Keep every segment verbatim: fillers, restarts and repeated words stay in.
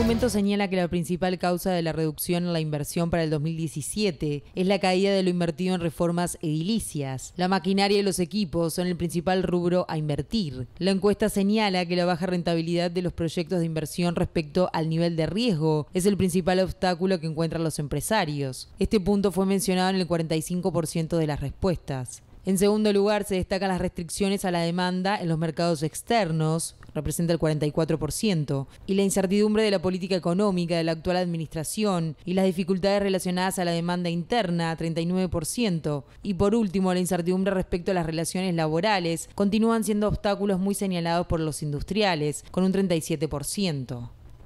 documento señala que la principal causa de la reducción en la inversión para el dos mil diecisiete es la caída de lo invertido en reformas edilicias. La maquinaria y los equipos son el principal rubro a invertir. La encuesta señala que la baja rentabilidad de los proyectos de inversión respecto al nivel de riesgo es el principal obstáculo que encuentran los empresarios. Este punto fue mencionado en el cuarenta y cinco por ciento de las respuestas. En segundo lugar, se destacan las restricciones a la demanda en los mercados externos, representa el cuarenta y cuatro por ciento, y la incertidumbre de la política económica de la actual administración y las dificultades relacionadas a la demanda interna, treinta y nueve por ciento. Y por último, la incertidumbre respecto a las relaciones laborales continúan siendo obstáculos muy señalados por los industriales, con un treinta y siete por ciento.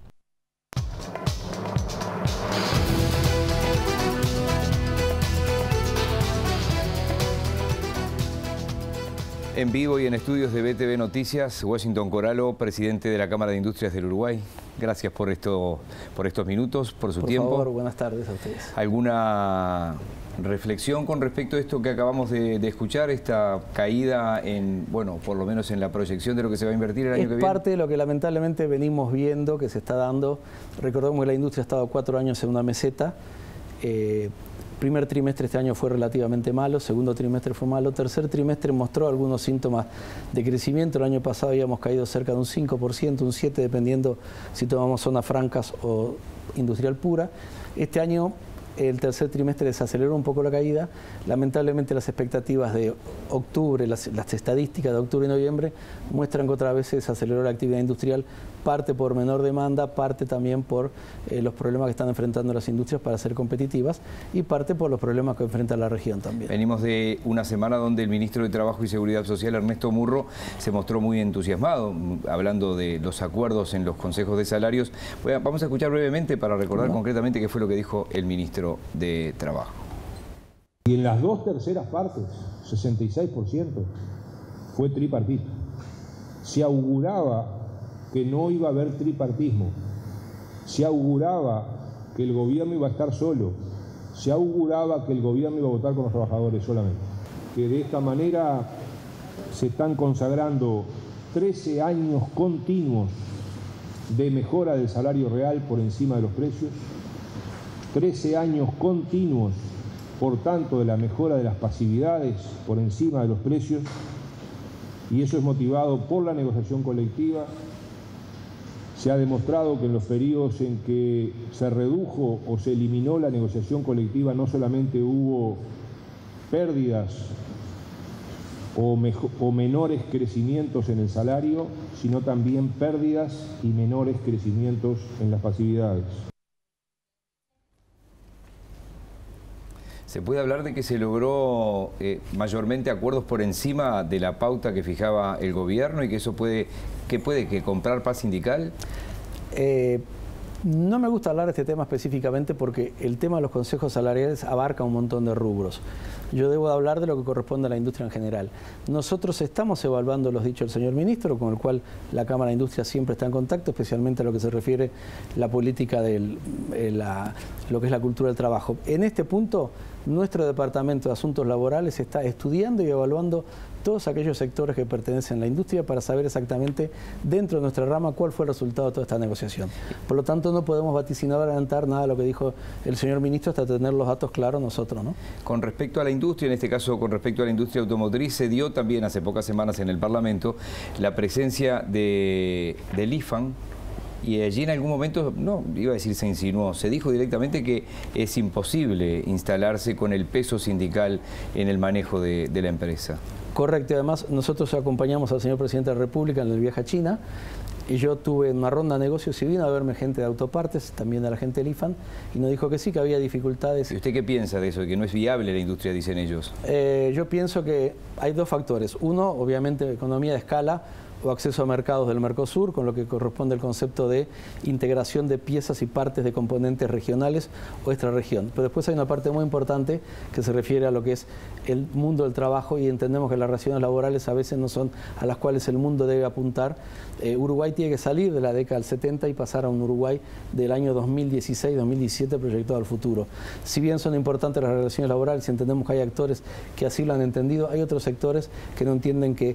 En vivo y en estudios de B T V Noticias, Washington Coralo, presidente de la Cámara de Industrias del Uruguay. Gracias por esto, por estos minutos, por su por tiempo. Por favor, buenas tardes a ustedes. ¿Alguna reflexión con respecto a esto que acabamos de, de escuchar, esta caída en, bueno, por lo menos en la proyección de lo que se va a invertir el año es que viene? Es parte de lo que lamentablemente venimos viendo que se está dando. Recordemos que la industria ha estado cuatro años en una meseta. Eh, Primer trimestre este año fue relativamente malo, segundo trimestre fue malo, tercer trimestre mostró algunos síntomas de crecimiento. El año pasado habíamos caído cerca de un cinco por ciento, un siete por ciento, dependiendo si tomamos zonas francas o industrial pura. Este año el tercer trimestre desaceleró un poco la caída. Lamentablemente las expectativas de octubre, las, las estadísticas de octubre y noviembre muestran que otra vez se desaceleró la actividad industrial, parte por menor demanda, parte también por eh, los problemas que están enfrentando las industrias para ser competitivas y parte por los problemas que enfrenta la región también. Venimos de una semana donde el ministro de Trabajo y Seguridad Social, Ernesto Murro, se mostró muy entusiasmado, hablando de los acuerdos en los consejos de salarios. Bueno, vamos a escuchar brevemente para recordar ¿No? concretamente qué fue lo que dijo el ministro de Trabajo. Y en las dos terceras partes, sesenta y seis por ciento, fue tripartita. Se auguraba que no iba a haber tripartismo, se auguraba que el gobierno iba a estar solo, se auguraba que el gobierno iba a votar con los trabajadores solamente. Que de esta manera se están consagrando trece años continuos de mejora del salario real por encima de los precios, trece años continuos, por tanto, de la mejora de las pasividades por encima de los precios, y eso es motivado por la negociación colectiva. Se ha demostrado que en los periodos en que se redujo o se eliminó la negociación colectiva no solamente hubo pérdidas o, mejor, o menores crecimientos en el salario, sino también pérdidas y menores crecimientos en las pasividades. ¿Se puede hablar de que se logró eh, mayormente acuerdos por encima de la pauta que fijaba el gobierno y que eso puede, que puede que comprar paz sindical? Eh, no me gusta hablar de este tema específicamente porque el tema de los consejos salariales abarca un montón de rubros. Yo debo hablar de lo que corresponde a la industria en general. Nosotros estamos evaluando los dichos del señor ministro, con el cual la Cámara de Industria siempre está en contacto, especialmente a lo que se refiere a la política de la, lo que es la cultura del trabajo. En este punto, nuestro Departamento de Asuntos Laborales está estudiando y evaluando todos aquellos sectores que pertenecen a la industria para saber exactamente dentro de nuestra rama cuál fue el resultado de toda esta negociación. Por lo tanto, no podemos vaticinar o adelantar nada de lo que dijo el señor ministro hasta tener los datos claros nosotros, ¿no? Con respecto a la industria, en este caso con respecto a la industria automotriz, se dio también hace pocas semanas en el Parlamento la presencia de, del I F A N, y allí en algún momento, no, iba a decir se insinuó, se dijo directamente que es imposible instalarse con el peso sindical en el manejo de, de la empresa. Correcto, y además nosotros acompañamos al señor presidente de la República en el viaje a China, y yo tuve una ronda de negocios y vino a verme gente de autopartes, también de la gente del I F A N, y nos dijo que sí, que había dificultades. ¿Y usted qué piensa de eso, de que no es viable la industria, dicen ellos? Eh, yo pienso que hay dos factores. Uno, obviamente, economía de escala o acceso a mercados del Mercosur, con lo que corresponde al concepto de integración de piezas y partes de componentes regionales o extrarregión. Pero después hay una parte muy importante que se refiere a lo que es el mundo del trabajo, y entendemos que las relaciones laborales a veces no son a las cuales el mundo debe apuntar. Eh, Uruguay tiene que salir de la década del setenta y pasar a un Uruguay del año dos mil dieciséis dos mil diecisiete proyectado al futuro. Si bien son importantes las relaciones laborales y entendemos que hay actores que así lo han entendido, hay otros sectores que no entienden que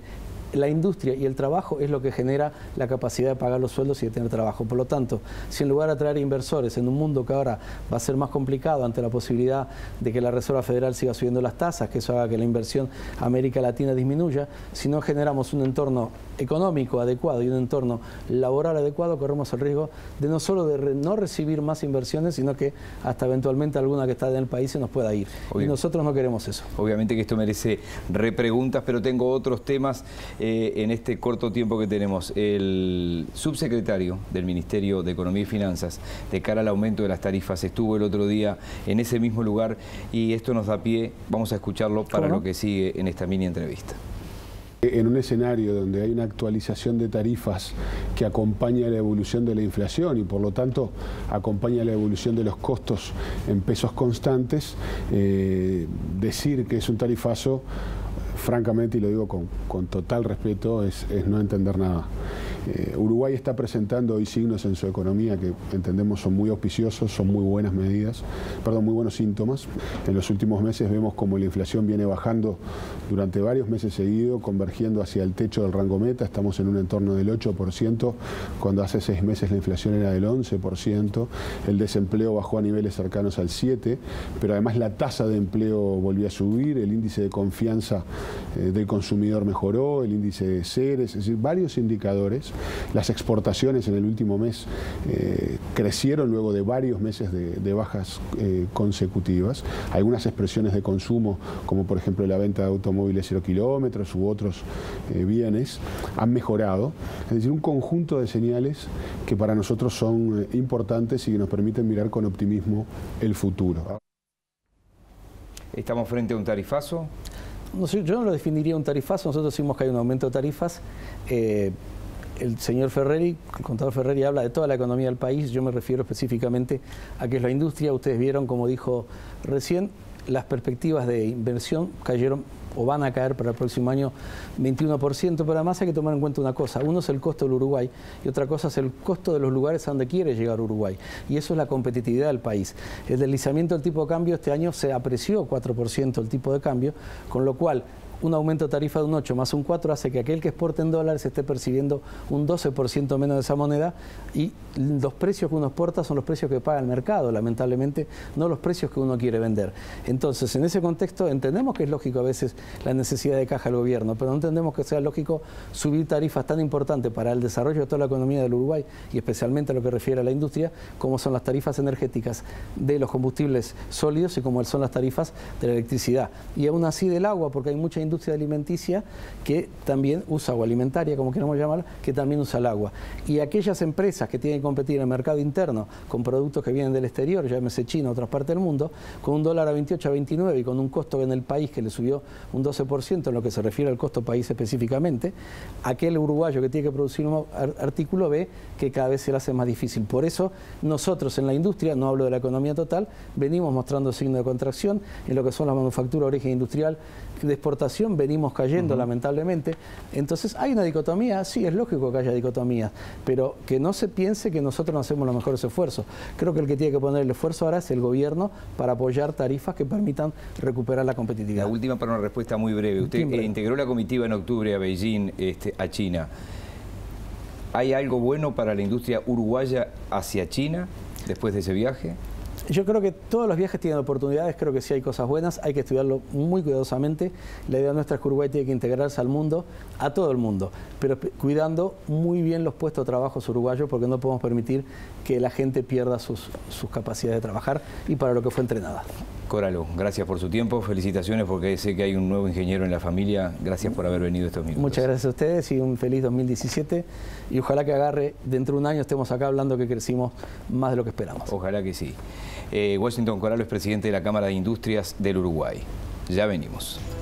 la industria y el trabajo es lo que genera la capacidad de pagar los sueldos y de tener trabajo. Por lo tanto, si en lugar de atraer inversores en un mundo que ahora va a ser más complicado ante la posibilidad de que la Reserva Federal siga subiendo las tasas, que eso haga que la inversión a América Latina disminuya, si no generamos un entorno económico adecuado y un entorno laboral adecuado, corremos el riesgo de no solo de re, no recibir más inversiones, sino que hasta eventualmente alguna que está en el país se nos pueda ir. Obvio. Y nosotros no queremos eso. Obviamente que esto merece repreguntas, pero tengo otros temas eh, en este corto tiempo que tenemos. El subsecretario del Ministerio de Economía y Finanzas, de cara al aumento de las tarifas, estuvo el otro día en ese mismo lugar y esto nos da pie, vamos a escucharlo para ¿Cómo no? lo que sigue en esta mini entrevista. En un escenario donde hay una actualización de tarifas que acompaña la evolución de la inflación y por lo tanto acompaña la evolución de los costos en pesos constantes, eh, decir que es un tarifazo, francamente, y lo digo con, con total respeto, es, es no entender nada. Eh, Uruguay está presentando hoy signos en su economía que entendemos son muy auspiciosos, son muy buenas medidas, perdón, muy buenos síntomas. En los últimos meses vemos como la inflación viene bajando durante varios meses seguidos, convergiendo hacia el techo del rango meta. Estamos en un entorno del ocho por ciento, cuando hace seis meses la inflación era del once por ciento. El desempleo bajó a niveles cercanos al siete por ciento, pero además la tasa de empleo volvió a subir, el índice de confianza eh, del consumidor mejoró, el índice de C E R, es decir, varios indicadores. Las exportaciones en el último mes eh, crecieron luego de varios meses de, de bajas eh, consecutivas. Algunas expresiones de consumo, como por ejemplo la venta de automóviles cero kilómetros u otros eh, bienes, han mejorado. Es decir, un conjunto de señales que para nosotros son eh, importantes y que nos permiten mirar con optimismo el futuro. ¿Estamos frente a un tarifazo? No sé, yo no lo definiría un tarifazo, nosotros decimos que hay un aumento de tarifas. Eh, El señor Ferreri, el contador Ferreri, habla de toda la economía del país. Yo me refiero específicamente a que es la industria. Ustedes vieron, como dijo recién, las perspectivas de inversión cayeron o van a caer para el próximo año veintiuno por ciento, pero además hay que tomar en cuenta una cosa. Uno es el costo del Uruguay y otra cosa es el costo de los lugares a donde quiere llegar Uruguay. Y eso es la competitividad del país. El deslizamiento del tipo de cambio este año se apreció cuatro por ciento el tipo de cambio, con lo cual un aumento de tarifa de un ocho más un cuatro hace que aquel que exporte en dólares esté percibiendo un doce por ciento menos de esa moneda y los precios que uno exporta son los precios que paga el mercado, lamentablemente, no los precios que uno quiere vender. Entonces, en ese contexto entendemos que es lógico a veces la necesidad de caja del gobierno, pero no entendemos que sea lógico subir tarifas tan importantes para el desarrollo de toda la economía del Uruguay y especialmente a lo que refiere a la industria, como son las tarifas energéticas de los combustibles sólidos y como son las tarifas de la electricidad. Y aún así del agua, porque hay mucha industria industria alimenticia que también usa, o alimentaria, como queramos llamar, que también usa el agua. Y aquellas empresas que tienen que competir en el mercado interno con productos que vienen del exterior, llámese China o otras partes del mundo, con un dólar a veintiocho, a veintinueve y con un costo en el país que le subió un doce por ciento en lo que se refiere al costo país específicamente, aquel uruguayo que tiene que producir un artículo ve que cada vez se le hace más difícil. Por eso nosotros en la industria, no hablo de la economía total, venimos mostrando signos de contracción en lo que son las manufacturas de origen industrial, de exportación venimos cayendo, uh-huh. lamentablemente. Entonces hay una dicotomía, sí, es lógico que haya dicotomías, pero que no se piense que nosotros no hacemos los mejores esfuerzos. Creo que el que tiene que poner el esfuerzo ahora es el gobierno para apoyar tarifas que permitan recuperar la competitividad. La última para una respuesta muy breve. Usted eh, integró la comitiva en octubre a Beijing, este, a China. ¿Hay algo bueno para la industria uruguaya hacia China después de ese viaje? Yo creo que todos los viajes tienen oportunidades, creo que sí hay cosas buenas, hay que estudiarlo muy cuidadosamente. La idea nuestra es que Uruguay tiene que integrarse al mundo, a todo el mundo, pero cuidando muy bien los puestos de trabajo uruguayos, porque no podemos permitir que la gente pierda sus, sus capacidades de trabajar y para lo que fue entrenada. Coralo, gracias por su tiempo, felicitaciones porque sé que hay un nuevo ingeniero en la familia, gracias por haber venido estos minutos. Muchas gracias a ustedes y un feliz dos mil diecisiete y ojalá que agarre, dentro de un año estemos acá hablando que crecimos más de lo que esperamos. Ojalá que sí. Eh, Washington Coralo es presidente de la Cámara de Industrias del Uruguay. Ya venimos.